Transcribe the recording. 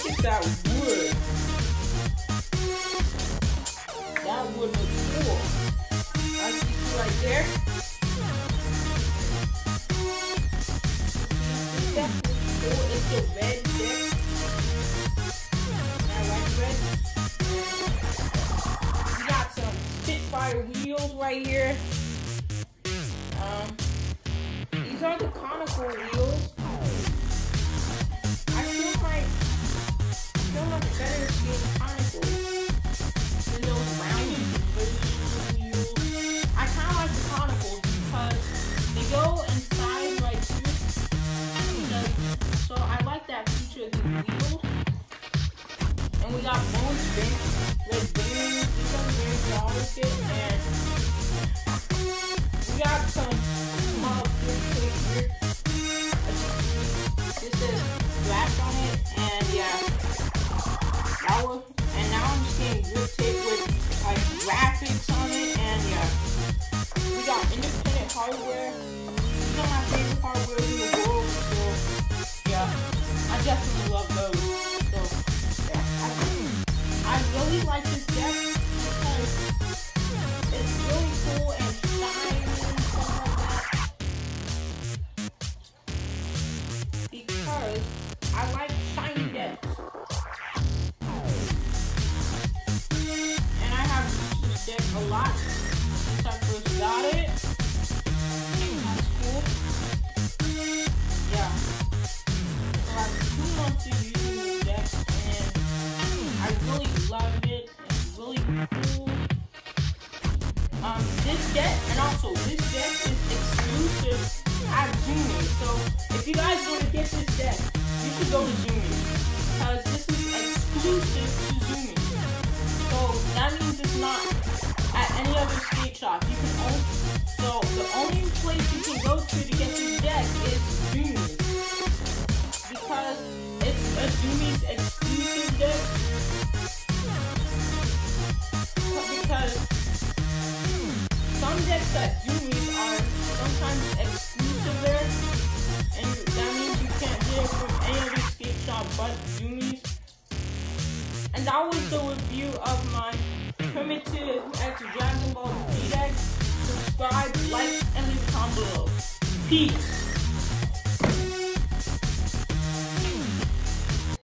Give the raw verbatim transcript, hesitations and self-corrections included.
look at that wood. That wood looks cool. As you see right there. This deck looks cool. It's a red deck. I like red. We got some Spitfire wheels right here. Um, these are the conical wheels. I feel like I feel like better being conical than those rounded wheels. I kind of like the conicals because they go inside right here. So I like that feature of the wheels. And we got bone spin, red beans. These are the beans we always get, and we got some small grip tape here. This says black on it, and yeah, that was. And now I'm just getting grip tape with like graphics on it, and yeah, we got independent hardware. These are my favorite hardware in the world, so yeah, I definitely love those. So yeah, I, I really like this deck because it's really cool and shiny and stuff like that. Because I like shiny decks. And I have used this deck a lot since I first got it. That's cool. Yeah. So I have two months of using this deck and I really love it. It's really cool. Um, this deck, and also this deck is exclusive at Zoomies. So if you guys want to get this deck, you should go to Zoomies because this is exclusive to Zoomies. So that means it's not at any other skate shop. You can only, so the only place you can go to to get this deck is Zoomies because it's a Zoomies exclusive deck. Because some decks at Zoomies are sometimes exclusive there, and that means you can't get it from any other skate shop but Zoomies. And that was the review of my Primitive X Dragon Ball Z deck. Subscribe, like, and leave a comment below. Peace.